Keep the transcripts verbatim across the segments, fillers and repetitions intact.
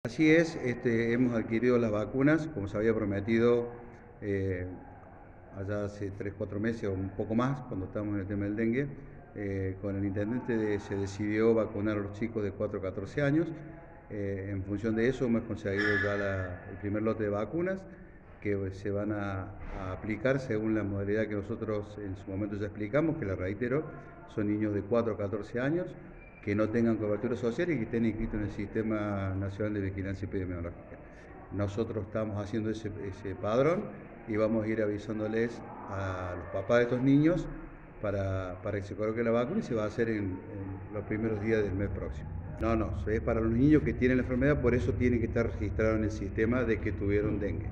Así es, este, hemos adquirido las vacunas, como se había prometido eh, allá hace tres cuatro meses o un poco más, cuando estábamos en el tema del dengue. Eh, con el intendente de- se decidió vacunar a los chicos de cuatro a catorce años. Eh, en función de eso hemos conseguido ya la- el primer lote de vacunas que se van a, a aplicar según la modalidad que nosotros en su momento ya explicamos, que la reitero, son niños de cuatro a catorce años que no tengan cobertura social y que estén inscritos en el Sistema Nacional de Vigilancia Epidemiológica. Nosotros estamos haciendo ese, ese padrón y vamos a ir avisándoles a los papás de estos niños para, para que se coloque la vacuna y se va a hacer en, en los primeros días del mes próximo. No, no, es para los niños que tienen la enfermedad, por eso tienen que estar registrados en el sistema de que tuvieron dengue.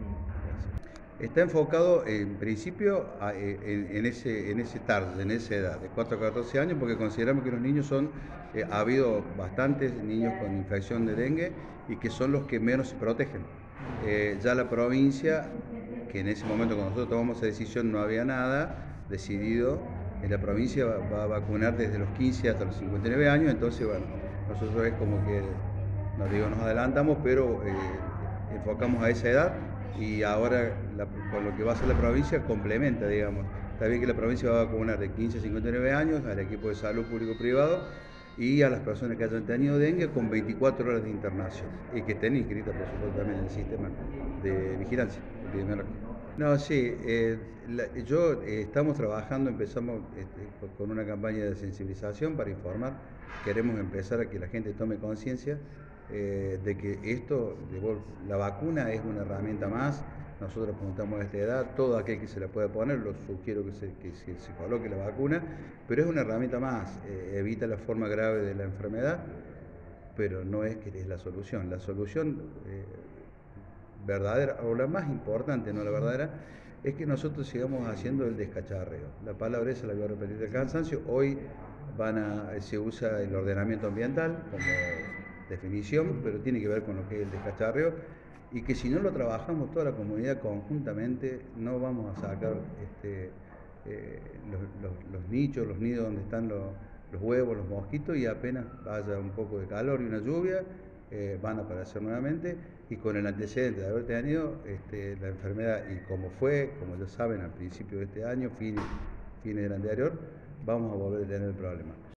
Está enfocado en principio a, en, en, ese, en ese tarde, en esa edad, de cuatro a catorce años, porque consideramos que los niños son, eh, ha habido bastantes niños con infección de dengue y que son los que menos se protegen. Eh, ya la provincia, que en ese momento cuando nosotros tomamos esa decisión no había nada decidido, en la provincia va, va a vacunar desde los quince hasta los cincuenta y nueve años, entonces bueno, nosotros es como que, no digo nos adelantamos, pero eh, enfocamos a esa edad y ahora la, con lo que va a hacer la provincia complementa, digamos. Está bien que la provincia va a vacunar de quince a cincuenta y nueve años al equipo de salud público-privado y a las personas que hayan tenido dengue con veinticuatro horas de internación y que estén inscritas, por supuesto, también en el sistema de vigilancia epidemiológica. No, sí, eh, la, yo eh, estamos trabajando, empezamos este, con una campaña de sensibilización para informar. Queremos empezar a que la gente tome conciencia eh, de que esto, de, la vacuna es una herramienta más. Nosotros apuntamos a esta edad, todo aquel que se la pueda poner, lo sugiero que se, que se, se coloque la vacuna, pero es una herramienta más, eh, evita la forma grave de la enfermedad, pero no es que es la solución. La solución eh, verdadera, o la más importante, no la verdadera, es que nosotros sigamos haciendo el descacharreo. La palabra esa la voy a repetir del cansancio. Hoy van a, se usa el ordenamiento ambiental como definición, pero tiene que ver con lo que es el descacharreo, y que si no lo trabajamos toda la comunidad conjuntamente, no vamos a sacar este, eh, los, los, los nichos, los nidos donde están los, los huevos, los mosquitos, y apenas vaya un poco de calor y una lluvia, eh, van a aparecer nuevamente, y con el antecedente de haber tenido este, la enfermedad, y como fue, como ya saben, al principio de este año, fin, fines del anterior, vamos a volver a tener el problema.